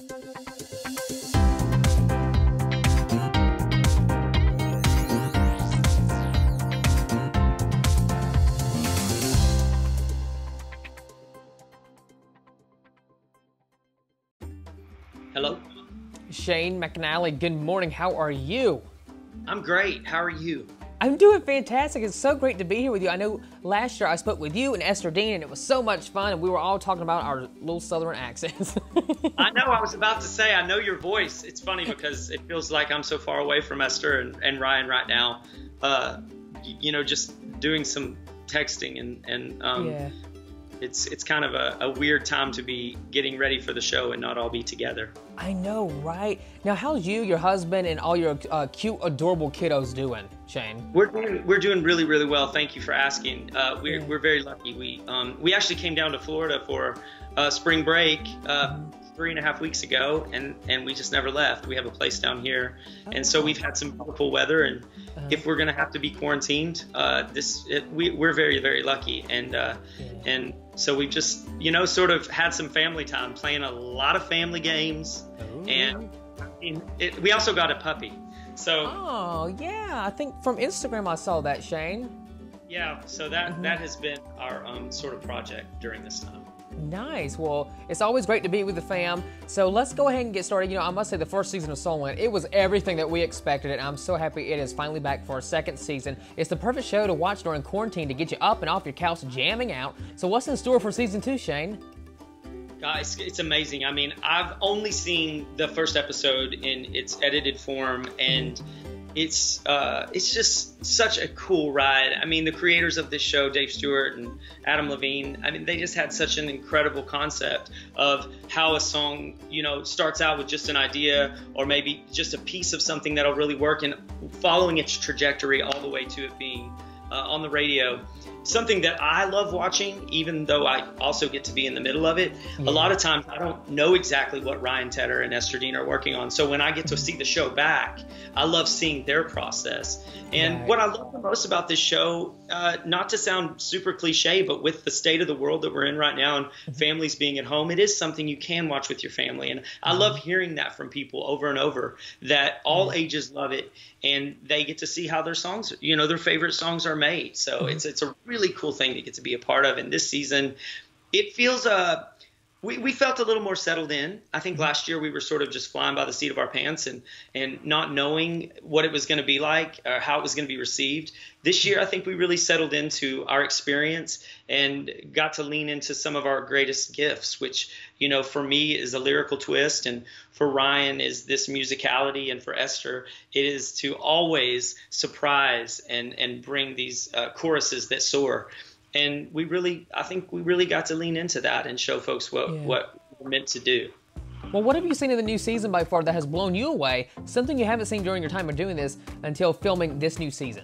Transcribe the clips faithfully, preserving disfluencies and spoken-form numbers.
Hello? Shane McAnally, good morning. How are you? I'm great. How are you? I'm doing fantastic. It's so great to be here with you. I know last year I spoke with you and Esther Dean, and it was so much fun, and we were all talking about our little southern accents. I know. I was about to say, I know your voice. It's funny because it feels like I'm so far away from Esther and, and Ryan right now. Uh, you know, just doing some texting, and, and um, yeah. it's it's kind of a, a weird time to be getting ready for the show and not all be together. I know, right? Now, how's you, your husband, and all your uh, cute, adorable kiddos doing, Shane? We're doing, we're doing really, really well. Thank you for asking. Uh, we're, Yeah. we're very lucky. We um, we actually came down to Florida for uh, spring break uh, three and a half weeks ago, and, and we just never left. We have a place down here, and so we've had some beautiful weather. And Uh-huh. if we're gonna have to be quarantined, uh, this it, we, we're very, very lucky. And uh, Yeah. and so we just you know sort of had some family time, playing a lot of family games, Ooh. and I mean, it, we also got a puppy. So. Oh, yeah. I think from Instagram I saw that, Shane. Yeah, so that Mhm. that has been our um, sort of project during this time. Nice. Well, it's always great to be with the fam. So let's go ahead and get started. You know, I must say the first season of Soulland, it was everything that we expected, and I'm so happy it is finally back for a second season. It's the perfect show to watch during quarantine to get you up and off your couch jamming out. So what's in store for season two, Shane? Guys, it's amazing. I mean, I've only seen the first episode in its edited form, and it's uh, it's just such a cool ride. I mean, the creators of this show, Dave Stewart and Adam Levine, I mean, they just had such an incredible concept of how a song, you know, starts out with just an idea or maybe just a piece of something that'll really work, and following its trajectory all the way to it being uh, on the radio. Something that I love watching, even though I also get to be in the middle of it. Yeah. A lot of times I don't know exactly what Ryan Tedder and Esther Dean are working on. So when I get to see the show back, I love seeing their process. And Right. what I love the most about this show, uh, not to sound super cliche, but with the state of the world that we're in right now and families being at home, it is something you can watch with your family. And I love hearing that from people over and over, that all ages love it, and they get to see how their songs, you know, their favorite songs are made. So it's it's a really cool thing to get to be a part of. And this season, it feels uh we, we felt a little more settled in. I think last year we were sort of just flying by the seat of our pants and and not knowing what it was going to be like or how it was going to be received. This year, I think we really settled into our experience and got to lean into some of our greatest gifts, which, you know, for me is a lyrical twist, and for Ryan is this musicality, and for Esther, it is to always surprise and, and bring these uh, choruses that soar. And we really, I think we really got to lean into that and show folks what, Yeah. what we're meant to do. Well, what have you seen in the new season by far that has blown you away? Something you haven't seen during your time of doing this until filming this new season?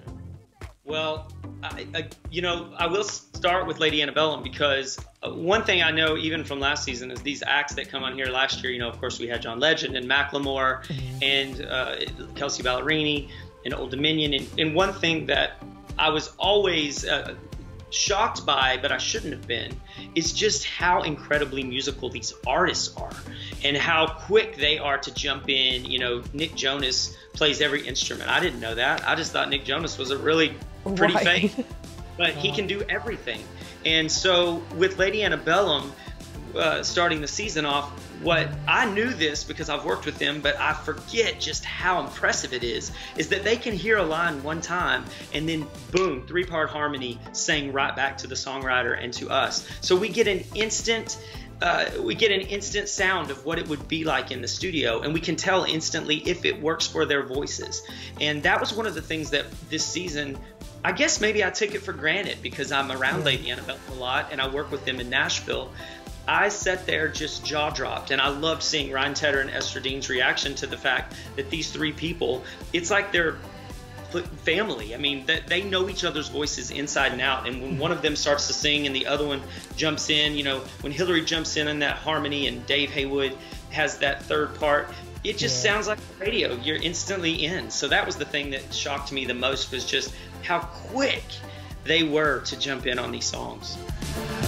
Well, I, I, you know, I will start with Lady Antebellum, because uh, one thing I know even from last season is these acts that come on here last year. You know, of course, we had John Legend and Macklemore and uh, Kelsey Ballerini and Old Dominion. And, and one thing that I was always uh, shocked by, but I shouldn't have been, is just how incredibly musical these artists are and how quick they are to jump in. You know, Nick Jonas plays every instrument. I didn't know that. I just thought Nick Jonas was a really pretty Right. face, but he can do everything. And so with Lady Antebellum uh, starting the season off, what I knew this because I've worked with them, but I forget just how impressive it is, is that they can hear a line one time and then boom, three-part harmony sang right back to the songwriter and to us. So we get an instant Uh, we get an instant sound of what it would be like in the studio, and we can tell instantly if it works for their voices. And that was one of the things that this season, I guess maybe I took it for granted because I'm around Lady Antebellum a lot and I work with them in Nashville. I sat there just jaw dropped, and I loved seeing Ryan Tedder and Esther Dean's reaction to the fact that these three people, it's like they're family. I mean, that they know each other's voices inside and out, and when one of them starts to sing and the other one jumps in, you know, when Hillary jumps in in that harmony and Dave Haywood has that third part, it just Yeah. sounds like the radio. You're instantly in. So that was the thing that shocked me the most, was just how quick they were to jump in on these songs.